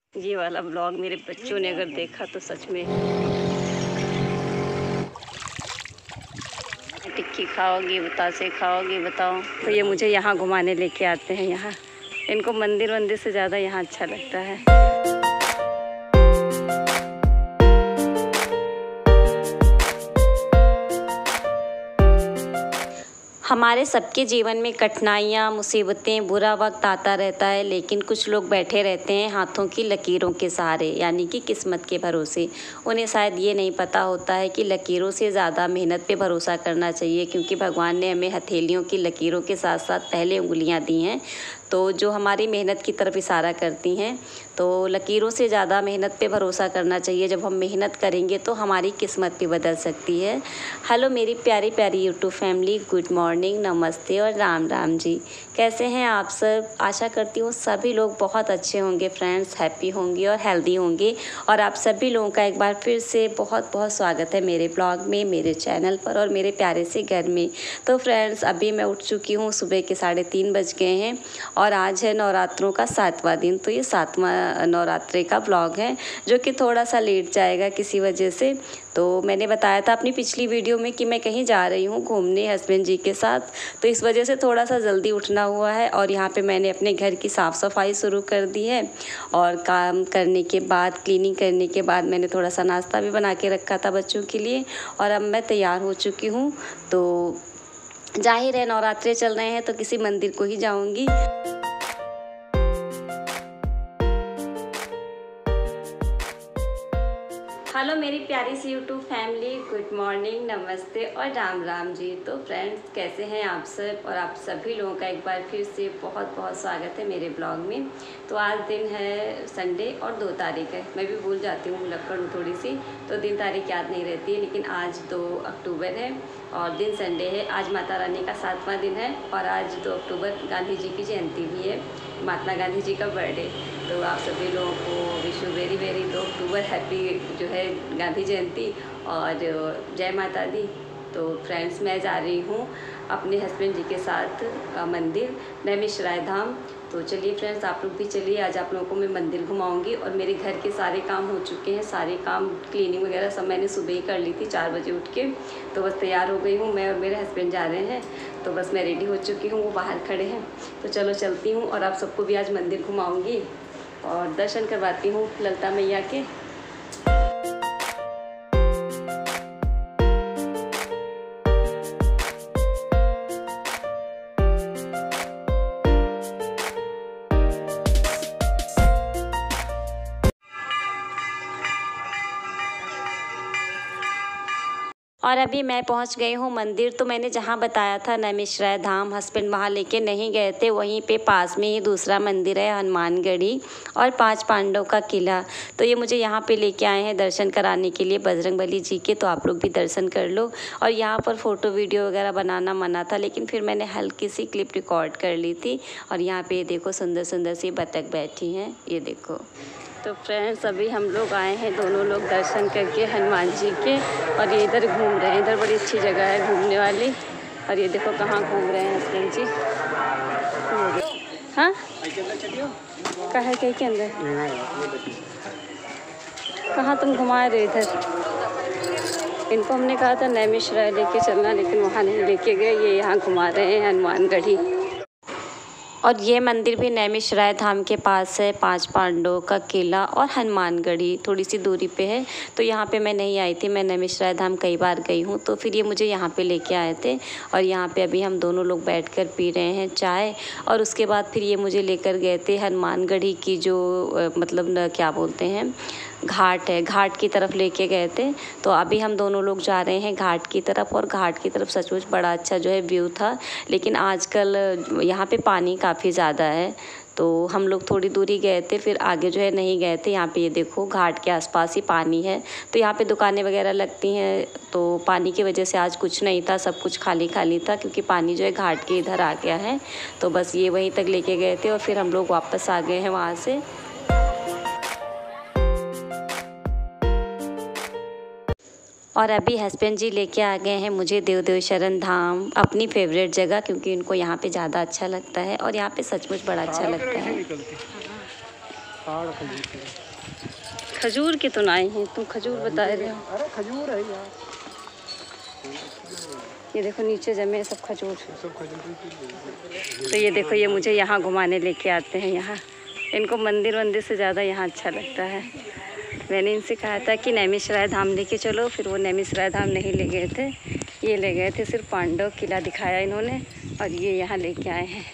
ये वाला ब्लॉग मेरे बच्चों ने अगर देखा तो सच में टिक्की खाओगी, बतासे खाओगी, बताओ। तो ये मुझे यहाँ घुमाने लेके आते हैं। यहाँ इनको मंदिर वंदिर से ज़्यादा यहाँ अच्छा लगता है। हमारे सबके जीवन में कठिनाइयाँ, मुसीबतें, बुरा वक्त आता रहता है, लेकिन कुछ लोग बैठे रहते हैं हाथों की लकीरों के सहारे, यानी कि किस्मत के भरोसे। उन्हें शायद ये नहीं पता होता है कि लकीरों से ज़्यादा मेहनत पे भरोसा करना चाहिए, क्योंकि भगवान ने हमें हथेलियों की लकीरों के साथ साथ पहले उंगलियां दी हैं, तो जो हमारी मेहनत की तरफ इशारा करती हैं। तो लकीरों से ज़्यादा मेहनत पे भरोसा करना चाहिए। जब हम मेहनत करेंगे तो हमारी किस्मत भी बदल सकती है। हेलो मेरी प्यारी प्यारी यूट्यूब फैमिली, गुड मॉर्निंग, नमस्ते और राम राम जी। कैसे हैं आप सब? आशा करती हूँ सभी लोग बहुत अच्छे होंगे फ्रेंड्स, हैप्पी होंगे और हेल्दी होंगे। और आप सभी लोगों का एक बार फिर से बहुत बहुत स्वागत है मेरे ब्लॉग में, मेरे चैनल पर और मेरे प्यारे से घर में। तो फ्रेंड्स, अभी मैं उठ चुकी हूँ, सुबह के 3:30 बज गए हैं और आज है नवरात्रों का 7वां दिन। तो ये 7वां नवरात्रे का ब्लॉग है, जो कि थोड़ा सा लेट जाएगा किसी वजह से। तो मैंने बताया था अपनी पिछली वीडियो में कि मैं कहीं जा रही हूँ घूमने हस्बैंड जी के साथ, तो इस वजह से थोड़ा सा जल्दी उठना हुआ है। और यहाँ पे मैंने अपने घर की साफ़ सफाई शुरू कर दी है और काम करने के बाद, क्लीनिंग करने के बाद, मैंने थोड़ा सा नाश्ता भी बना के रखा था बच्चों के लिए और अब मैं तैयार हो चुकी हूँ। तो जाहिर है नवरात्रे चल रहे हैं तो किसी मंदिर को ही जाऊँगी। हेलो मेरी प्यारी सी यूट्यूब फैमिली, गुड मॉर्निंग, नमस्ते और राम राम जी। तो फ्रेंड्स, कैसे हैं आप सब? और आप सभी लोगों का एक बार फिर से बहुत बहुत स्वागत है मेरे ब्लॉग में। तो आज दिन है संडे और 2 तारीख है। मैं भी भूल जाती हूँ, लक्कड़ हूँ थोड़ी सी, तो दिन तारीख याद नहीं रहती है। लेकिन आज 2 अक्टूबर है और दिन संडे है। आज माता रानी का 7वां दिन है और आज 2 अक्टूबर गांधी जी की जयंती भी है, महात्मा गांधी जी का बर्थडे। तो आप सभी लोगों को wish you very very 2 October happy जो है गांधी जयंती और जय माता दी। तो फ्रेंड्स, मैं जा रही हूँ अपने हस्बैंड जी के साथ मंदिर नैमिषारण्य धाम। तो चलिए फ्रेंड्स, आप लोग भी चलिए, आज आप लोगों को मैं मंदिर घुमाऊंगी। और मेरे घर के सारे काम हो चुके हैं, सारे काम क्लीनिंग वगैरह सब मैंने सुबह ही कर ली थी 4 बजे उठ के। तो बस तैयार हो गई हूँ, मैं और मेरे हस्बैंड जा रहे हैं। तो बस मैं रेडी हो चुकी हूँ, वो बाहर खड़े हैं। तो चलो चलती हूँ और आप सबको भी आज मंदिर घुमाऊँगी और दर्शन करवाती हूँ ललिता मैया के। और अभी मैं पहुंच गई हूं मंदिर। तो मैंने जहां बताया था नैमिषारण्य धाम, हस्बैंड वहां लेके नहीं गए थे, वहीं पे पास में ही दूसरा मंदिर है हनुमानगढ़ी और 5 पांडव का किला। तो ये मुझे यहाँ पे लेके आए हैं दर्शन कराने के लिए बजरंगबली जी के। तो आप लोग भी दर्शन कर लो। और यहाँ पर फ़ोटो वीडियो वगैरह बनाना मना था, लेकिन फिर मैंने हल्की सी क्लिप रिकॉर्ड कर ली थी। और यहाँ पे देखो सुंदर सुंदर सी बतख बैठी हैं, ये देखो। तो फ्रेंड्स, अभी हम लोग आए हैं दोनों लोग दर्शन करके हनुमान जी के, और ये इधर घूम रहे हैं। इधर बड़ी अच्छी जगह है घूमने वाली। और ये देखो कहाँ घूम रहे हैं हस्बैंड जी। हाँ, कहाँ के अंदर कहाँ तुम घुमा रहे इधर? इनको हमने कहा था नैमिषारण्य लेके चलना, लेकिन वहाँ नहीं लेके गए। ये यहाँ घुमा रहे हैं हनुमानगढ़ी। और ये मंदिर भी नैमिषारण्य धाम के पास है, 5 पांडवों का किला और हनुमानगढ़ी थोड़ी सी दूरी पे है। तो यहाँ पे मैं नहीं आई थी, मैं नैमिषारण्य धाम कई बार गई हूँ। तो फिर ये मुझे यहाँ पे लेके आए थे और यहाँ पे अभी हम दोनों लोग बैठकर पी रहे हैं चाय। और उसके बाद फिर ये मुझे लेकर गए थे हनुमानगढ़ी की जो मतलब क्या बोलते हैं, घाट है, घाट की तरफ लेके गए थे। तो अभी हम दोनों लोग जा रहे हैं घाट की तरफ। और घाट की तरफ सचमुच बड़ा अच्छा जो है व्यू था, लेकिन आजकल यहाँ पे पानी काफ़ी ज़्यादा है। तो हम लोग थोड़ी दूरी गए थे, फिर आगे जो है नहीं गए थे। यहाँ पे ये देखो घाट के आसपास ही पानी है, तो यहाँ पे दुकानें वगैरह लगती हैं। तो पानी की वजह से आज कुछ नहीं था, सब कुछ खाली खाली था, क्योंकि पानी जो है घाट के इधर आ गया है। तो बस ये वहीं तक लेके गए थे और फिर हम लोग वापस आ गए हैं वहाँ से। और अभी हस्बैंड जी लेके आ गए हैं मुझे देव देव शरण धाम, अपनी फेवरेट जगह, क्योंकि उनको यहाँ पे ज़्यादा अच्छा लगता है और यहाँ पे सचमुच बड़ा अच्छा लगता है। खजूर के तो नहीं है, तुम खजूर बता रहे हो। अरे खजूर है यार, ये देखो नीचे जमे सब खजूर। सब खजूर। तो ये देखो, ये मुझे यहाँ घुमाने लेके आते हैं। यहाँ इनको मंदिर वंदिर से ज़्यादा यहाँ अच्छा लगता है। मैंने इनसे कहा था कि नैमिषारण्य धाम लेके चलो, फिर वो नैमिषारण्य धाम नहीं ले गए थे। ये ले गए थे, सिर्फ पांडव किला दिखाया इन्होंने, और ये यहाँ लेके आए हैं।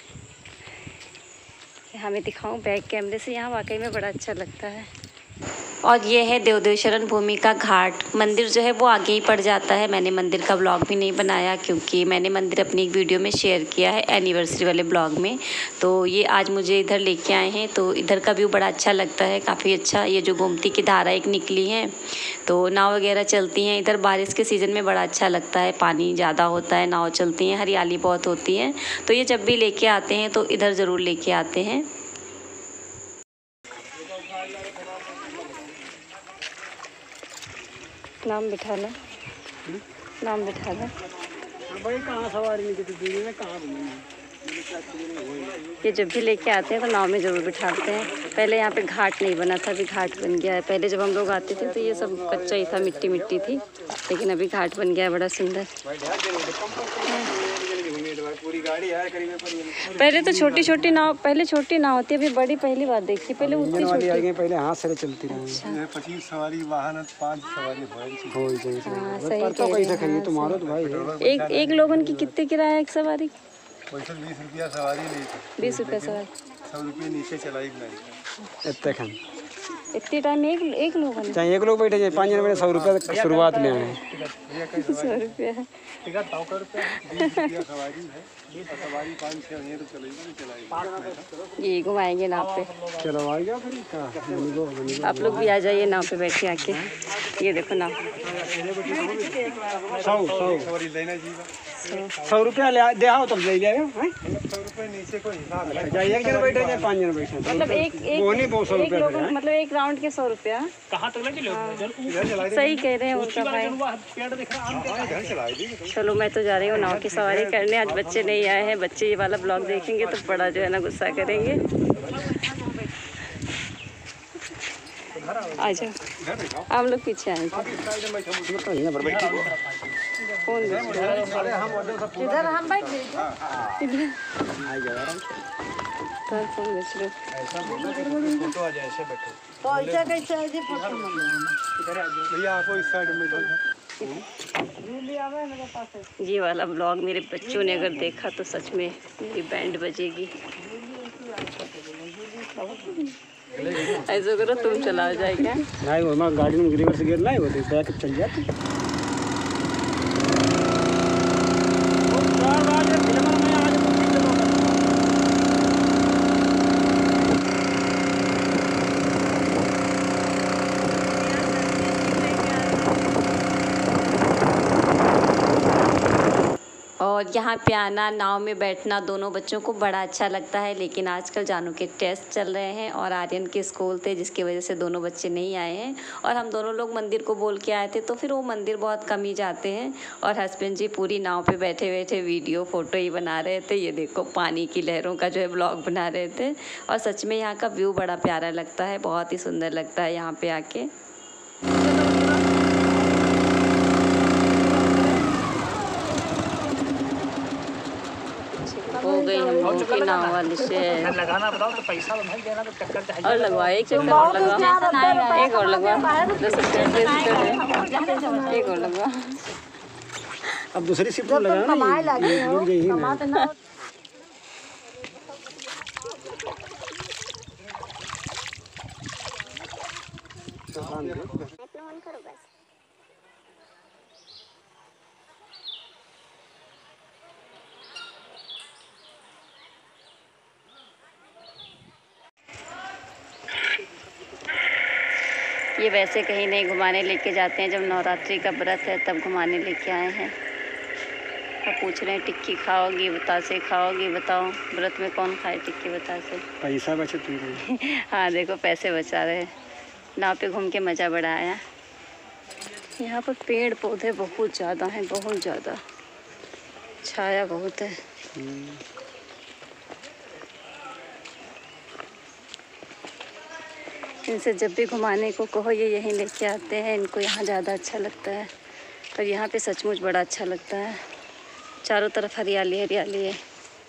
यहाँ मैं दिखाऊं बैक कैमरे से, यहाँ वाकई में बड़ा अच्छा लगता है। और ये है देवदेवशरण भूमि का घाट। मंदिर जो है वो आगे ही पड़ जाता है। मैंने मंदिर का ब्लॉग भी नहीं बनाया, क्योंकि मैंने मंदिर अपनी एक वीडियो में शेयर किया है एनिवर्सरी वाले ब्लॉग में। तो ये आज मुझे इधर लेके आए हैं, तो इधर का व्यू बड़ा अच्छा लगता है, काफ़ी अच्छा। ये जो गोमती की धारा एक निकली है, तो नाव वगैरह चलती हैं इधर। बारिश के सीज़न में बड़ा अच्छा लगता है, पानी ज़्यादा होता है, नाव चलती हैं, हरियाली बहुत होती है। तो ये जब भी लेके आते हैं तो इधर ज़रूर लेके आते हैं। नाम बिठा लो, नाम बिठा लो। भाई कहाँ सवारी नहीं की में कहाँ ये जब भी लेके आते हैं तो नाव में ज़रूर बिठाते हैं। पहले यहाँ पे घाट नहीं बना था, अभी घाट बन गया है। पहले जब हम लोग आते थे तो ये सब कच्चा ही था, मिट्टी मिट्टी थी, लेकिन अभी घाट बन गया है बड़ा सुंदर। पहले तो छोटी छोटी नाव, पहले छोटी नाव होती है, अभी बड़ी पहली बार देखी। पहले उतनी छोटी, पहले हाथ से चलती रही। अच्छा। 25 सवारी वाहन 5 सवारी हो सही तुम्हारा तो भाई एक लोगन की कितने किराया है एक सवारी की? 20 रुपया सवारी नहीं, 20 रुपया सवारी, 100 रुपये नीचे चलाई नहीं। इतने टाइम एक लोगन चाहे एक लोग बैठे जाए 5 जन में 100 रुपया शुरुआत में है। 100 रुपया है। ये घुमाएंगे नाव पे। चलो आप लोग भी आ जाइए नाव पे बैठ के आके। ये देखो नाव। 100 रुपया दे आओ तब ले जाएगा। 100 रुपये नीचे कोई हिसाब नहीं, एक जन बैठे जाए 5 जन बैठे, मतलब एक लोगों, मतलब एक राउंड के 100 रुपया। कहाँ तक लगे? सही कह रहे हैं उनका भाई। चलो मैं तो जा रही हूँ नाव की सवारी करने। आज बच्चे नहीं आए हैं, बच्चे ये वाला ब्लॉग देखेंगे तो बड़ा जो है ना गुस्सा करेंगे। आ जाओ, आप लोग पीछे आए। इधर हम बैठ गए, ये वाला ब्लॉग मेरे बच्चों ने अगर देखा तो सच में मेरी बैंड बजेगी। ऐसा करो तुम चला जाएगा। नहीं वो मैं गाड़ी में रिवर्स गियर नहीं होती, बैक चल जाती। और यहाँ पे आना, नाव में बैठना दोनों बच्चों को बड़ा अच्छा लगता है। लेकिन आजकल जानू के टेस्ट चल रहे हैं और आर्यन के स्कूल थे, जिसकी वजह से दोनों बच्चे नहीं आए हैं। और हम दोनों लोग मंदिर को बोल के आए थे, तो फिर वो मंदिर बहुत कम ही जाते हैं। और हस्बैंड जी पूरी नाव पे बैठे बैठे वीडियो फ़ोटो ही बना रहे थे। ये देखो पानी की लहरों का जो है ब्लॉग बना रहे थे। और सच में यहाँ का व्यू बड़ा प्यारा लगता है, बहुत ही सुंदर लगता है यहाँ पर आके। हो गई हम लोगों की नाव वाली से। लगाना बताओ तो पैसा तो भाई देना, तो टक्कर चाहिए। और लगवा, एक चक्कर और लगवा, एक और लगवा, 10 रुपये एक और लगवा। अब दूसरी शिफ्ट में लगाना। ये वैसे कहीं नहीं घुमाने लेके जाते हैं, जब नवरात्रि का व्रत है तब घुमाने लेके आए हैं। अब पूछ रहे हैं टिक्की खाओगी बतासे, खाओगी बताओ? व्रत में कौन खाए टिक्की बतासे? पैसा बचत। हाँ देखो पैसे बचा रहे। नाव पे घूम के मज़ा बड़ा आया। यहाँ पर पेड़ पौधे बहुत ज़्यादा हैं, बहुत ज़्यादा, छाया बहुत है। इनसे जब भी घुमाने को कहो ये यहीं लेके आते हैं, इनको यहाँ ज़्यादा अच्छा लगता है। और यहाँ पे सचमुच बड़ा अच्छा लगता है, चारों तरफ हरियाली हरियाली है,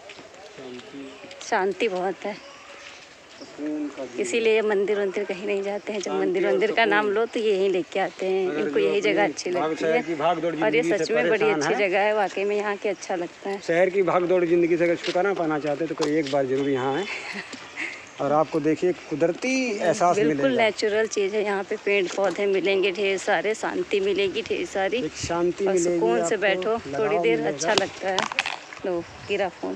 शांति बहुत है। इसीलिए मंदिर वंदिर कहीं नहीं जाते हैं, जब मंदिर का नाम लो तो यहीं लेके आते हैं, इनको यही जगह अच्छी लगती है। और ये सच में बड़ी अच्छी जगह है, वाकई में यहाँ के अच्छा लगता है। शहर की भाग दौड़ जिंदगी से अगर छुटकारा पाना चाहते तो कोई एक बार जरूर यहाँ है और आपको देखिए कुदरती एहसास मिलेगा। बिल्कुल नेचुरल चीज़ है, यहाँ पे पेड़ पौधे मिलेंगे ढेर सारे, शांति मिलेगी ढेर सारी, शांति और मिलेगी, सुकून से बैठो थोड़ी देर, मिलेगा। अच्छा लगता है। लो गिरा फोन।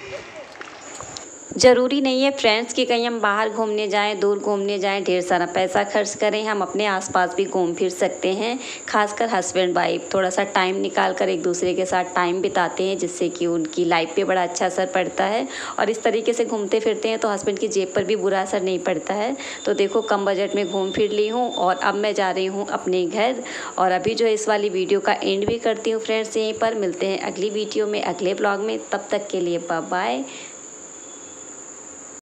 ज़रूरी नहीं है फ्रेंड्स कि कहीं हम बाहर घूमने जाएं, दूर घूमने जाएं, ढेर सारा पैसा खर्च करें, हम अपने आसपास भी घूम फिर सकते हैं। खासकर हस्बैंड वाइफ थोड़ा सा टाइम निकाल कर एक दूसरे के साथ टाइम बिताते हैं, जिससे कि उनकी लाइफ पे बड़ा अच्छा असर पड़ता है। और इस तरीके से घूमते फिरते हैं तो हस्बैंड की जेब पर भी बुरा असर नहीं पड़ता है। तो देखो कम बजट में घूम फिर ली हूँ और अब मैं जा रही हूँ अपने घर। और अभी जो इस वाली वीडियो का एंड भी करती हूँ फ्रेंड्स, यहीं पर मिलते हैं अगली वीडियो में, अगले ब्लॉग में। तब तक के लिए बाय बाय।